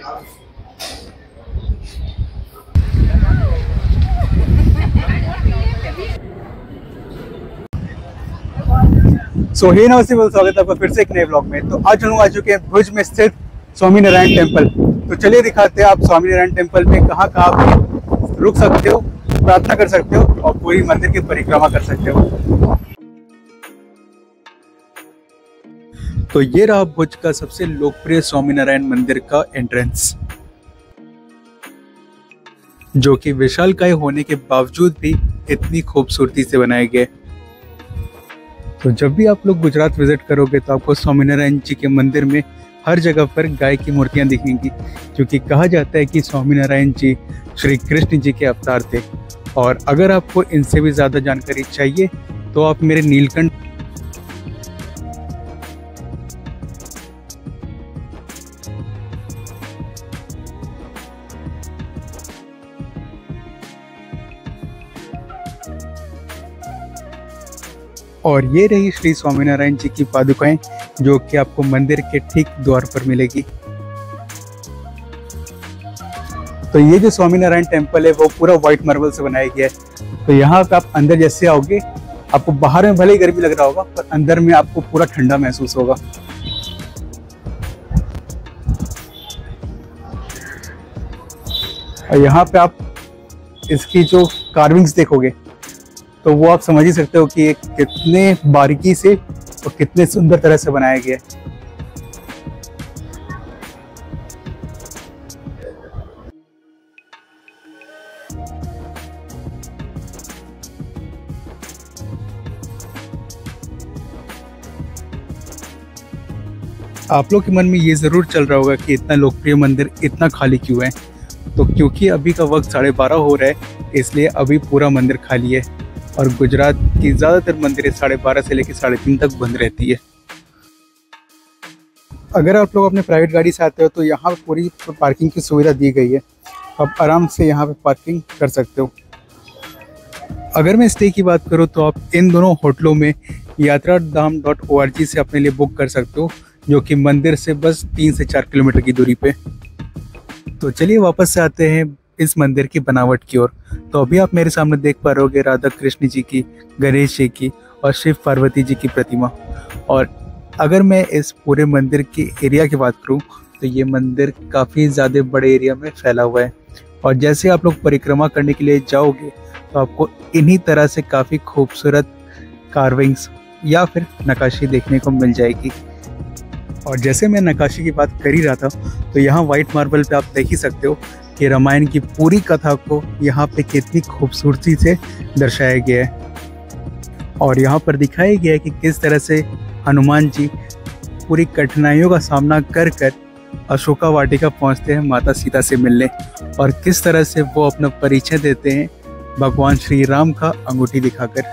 सो हे नमस्ते, स्वागत है आपका फिर से एक नए ब्लॉग में। तो आज हम लोग आ चुके हैं भुज में स्थित स्वामीनारायण टेम्पल। तो चलिए दिखाते हैं आप स्वामीनारायण टेम्पल में कहाँ कहाँ आप रुक सकते हो, प्रार्थना कर सकते हो और पूरी मंदिर की परिक्रमा कर सकते हो। तो ये रहा भुज का सबसे लोकप्रिय स्वामीनारायण मंदिर का एंट्रेंस, जो कि विशालकाय होने के बावजूद भी इतनी खूबसूरती से बनाए गए। तो जब भी आप लोग गुजरात विजिट करोगे तो आपको स्वामीनारायण जी के मंदिर में हर जगह पर गाय की मूर्तियां दिखेंगी, क्योंकि कहा जाता है कि स्वामीनारायण जी श्री कृष्ण जी के अवतार थे। और अगर आपको इनसे भी ज़्यादा जानकारी चाहिए तो आप मेरे नीलकंठ और ये रही श्री स्वामीनारायण जी की पादुकाएं, जो कि आपको मंदिर के ठीक द्वार पर मिलेगी। तो ये जो स्वामीनारायण टेम्पल है वो पूरा व्हाइट मार्बल से बनाया गया है। तो यहाँ पे आप अंदर जैसे आओगे, आपको बाहर में भले ही गर्मी लग रहा होगा, पर अंदर में आपको पूरा ठंडा महसूस होगा। और यहाँ पे आप इसकी जो कार्विंग्स देखोगे तो वो आप समझ ही सकते हो कि ये कितने बारीकी से और कितने सुंदर तरह से बनाया गया है। आप लोग के मन में ये जरूर चल रहा होगा कि इतना लोकप्रिय मंदिर इतना खाली क्यों है। तो क्योंकि अभी का वक्त 12:30 हो रहा है, इसलिए अभी पूरा मंदिर खाली है। और गुजरात की ज़्यादातर मंदिरें 12:30 से लेकर 3:30 तक बंद रहती है। अगर आप लोग अपने प्राइवेट गाड़ी से आते हो तो यहाँ पर पूरी पार्किंग की सुविधा दी गई है, आप आराम से यहाँ पे पार्किंग कर सकते हो। अगर मैं स्टे की बात करूँ तो आप इन दोनों होटलों में yatradham.org से अपने लिए बुक कर सकते हो, जो कि मंदिर से बस 3 से 4 किलोमीटर की दूरी पे। तो चलिए वापस से आते हैं इस मंदिर की बनावट की ओर। तो अभी आप मेरे सामने देख पा रहे होगे राधा कृष्ण जी की, गणेश जी की और शिव पार्वती जी की प्रतिमा। और अगर मैं इस पूरे मंदिर के एरिया की बात करूं तो ये मंदिर काफ़ी ज़्यादा बड़े एरिया में फैला हुआ है। और जैसे आप लोग परिक्रमा करने के लिए जाओगे तो आपको इन्हीं तरह से काफ़ी खूबसूरत कार्विंग्स या फिर नक्काशी देखने को मिल जाएगी। और जैसे मैं नक्काशी की बात कर ही रहा था तो यहाँ व्हाइट मार्बल पे आप देख ही सकते हो कि रामायण की पूरी कथा को यहाँ पे कितनी खूबसूरती से दर्शाया गया है। और यहाँ पर दिखाया गया है कि किस तरह से हनुमान जी पूरी कठिनाइयों का सामना कर कर अशोका वाटिका पहुँचते हैं माता सीता से मिलने, और किस तरह से वो अपना परिचय देते हैं भगवान श्री राम का अंगूठी दिखाकर।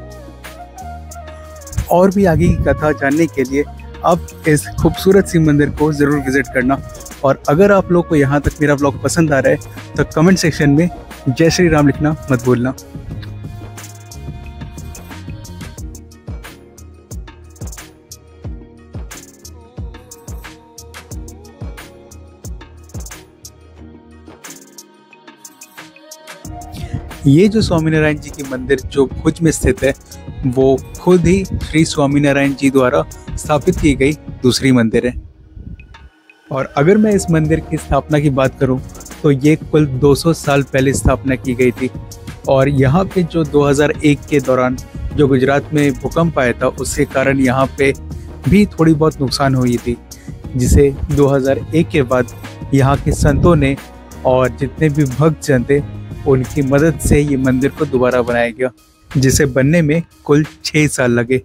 और भी आगे की कथा जानने के लिए आप इस खूबसूरत सी मंदिर को ज़रूर विजिट करना। और अगर आप लोग को यहाँ तक मेरा ब्लॉग पसंद आ रहा है तो कमेंट सेक्शन में जय श्री राम लिखना मत भूलना। ये जो स्वामीनारायण जी की मंदिर जो भुज में स्थित है वो खुद ही श्री स्वामीनारायण जी द्वारा स्थापित की गई दूसरी मंदिर है। और अगर मैं इस मंदिर की स्थापना की बात करूं तो ये कुल 200 साल पहले स्थापना की गई थी। और यहाँ पे जो 2001 के दौरान जो गुजरात में भूकंप आया था उसके कारण यहाँ पे भी थोड़ी बहुत नुकसान हुई थी, जिसे 2001 के बाद यहाँ के संतों ने और जितने भी भक्त जन थे उनकी मदद से ये मंदिर को दोबारा बनाया गया, जिसे बनने में कुल 6 साल लगे।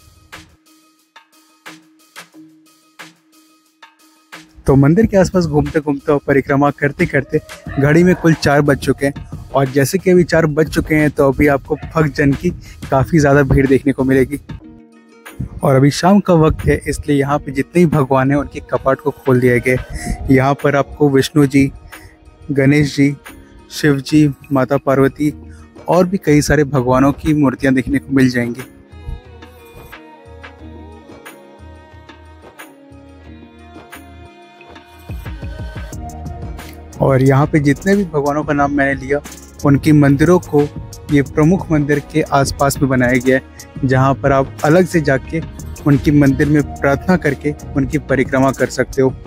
तो मंदिर के आसपास घूमते घूमते और परिक्रमा करते करते घड़ी में कुल 4 बज चुके हैं। और जैसे कि अभी 4 बज चुके हैं तो अभी आपको भक्त जन की काफ़ी ज़्यादा भीड़ देखने को मिलेगी। और अभी शाम का वक्त है, इसलिए यहाँ पे जितने भी भगवान हैं उनके कपाट को खोल दिया गया है। यहाँ पर आपको विष्णु जी, गणेश जी, शिव जी, माता पार्वती और भी कई सारे भगवानों की मूर्तियाँ देखने को मिल जाएंगी। और यहाँ पे जितने भी भगवानों का नाम मैंने लिया उनकी मंदिरों को ये प्रमुख मंदिर के आसपास में बनाया गया है, जहाँ पर आप अलग से जाके उनकी मंदिर में प्रार्थना करके उनकी परिक्रमा कर सकते हो।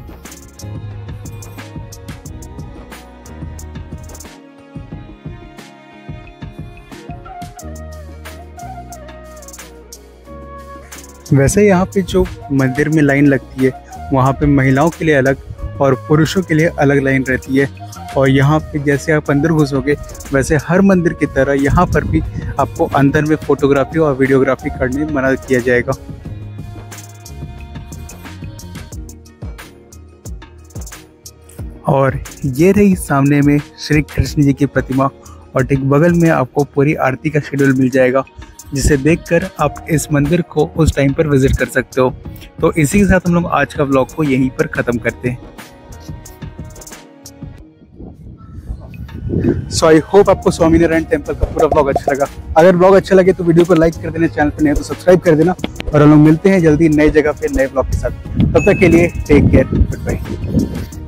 वैसे यहाँ पे जो मंदिर में लाइन लगती है वहाँ पे महिलाओं के लिए अलग और पुरुषों के लिए अलग लाइन रहती है। और यहाँ पे जैसे आप अंदर घुसोगे वैसे हर मंदिर की तरह यहाँ पर भी आपको अंदर में फोटोग्राफी और वीडियोग्राफी करने में मना किया जाएगा। और ये रही सामने में श्री कृष्ण जी की प्रतिमा और ठीक बगल में आपको पूरी आरती का शेड्यूल मिल जाएगा, जिसे देखकर आप इस मंदिर को उस टाइम पर विजिट कर सकते हो। तो इसी के साथ हम लोग आज का व्लॉग को यहीं पर ख़त्म करते हैं। सो आई होप आपको स्वामीनारायण टेम्पल का पूरा व्लॉग अच्छा लगा। अगर व्लॉग अच्छा लगे तो वीडियो को लाइक कर देना, चैनल पर नए तो सब्सक्राइब कर देना और हम लोग मिलते हैं जल्दी नई जगह पे नए व्लॉग के साथ। तब तक के लिए टेक केयर, गुड बाय।